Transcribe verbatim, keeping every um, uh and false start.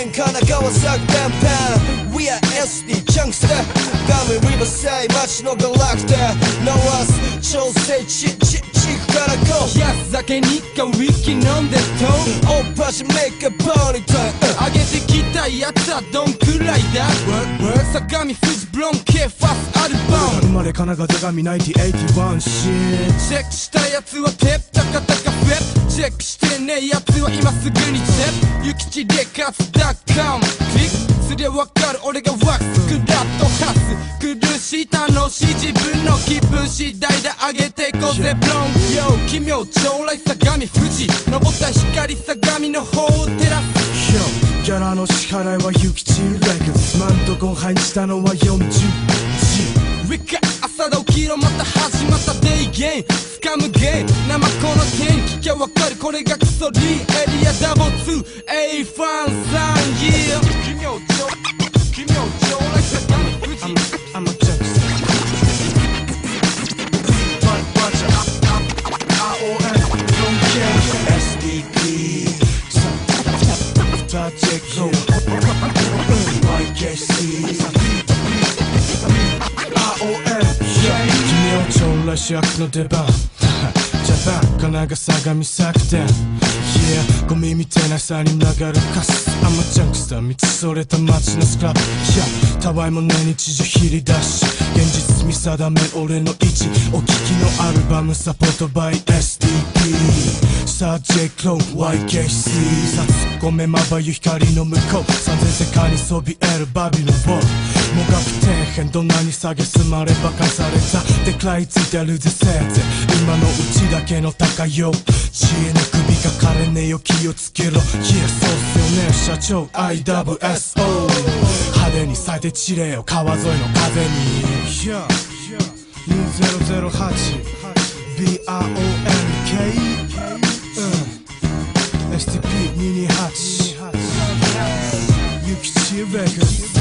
県神奈川作弁パン We are エスディー Junksta ガミリバサイ街のガラクタ No us 調整チッチッチッから Go 安酒にかウイスキー飲んでとおっぱしメイクパーニータイム上げてきたやつはどんくらいだ相模富士ブロン K ファーストアルバム生まれ神奈川相模ナインティーエイティワンシーチェックしたやつはテップタカタカフェッチェックしてねえやつは今すぐにチェップ諭吉でカツダッカムクリックすりゃわかる俺がワックスクラッとハス苦しい楽しい自分の気分次第で上げていこうぜブロン Yo 奇妙将来相模富士登った光相模の方を照らすギャラの支払いは諭吉レクマントゴンハイにしたのはよんじゅうウィカ朝だ起きろまた始まったデイゲーム掴むゲーム生この天気聞きゃわかるこれがクソリーエリアダボツーエイファンさんイヤー奇妙超奇妙超来相模富士 I'm a Junksta Watch outアーオーエム Bron-K エスディーピー タッチェクロワイケーシー アーオーエム 君を将来主役の出番ジャパン神奈川相模作典 Yeah ゴミみたいなさに流るカス I'm a Junksta 道それた街のスクラップ Yeah たわいもね日常切り出し現実見定め俺の位置お聞きのアルバムサポートバイ エスディーピー さあ J クロー ワイケーシー さあ突っ込めまばゆ光の向こう三千世界にそびえるバビロンをもがく底辺どんなに蔑まれ馬鹿されたで食らいついてるぜせいぜ今のうちだけの高よ知恵の首が枯れねえよ気をつけろ Yeah そうっすよね社長 アイダブリューエスオー 派手に咲いて散れよ川沿いの風に Yeah にせんはち ビーアールオーエヌケー エスティーピーにひゃくにじゅうはち 諭吉レコード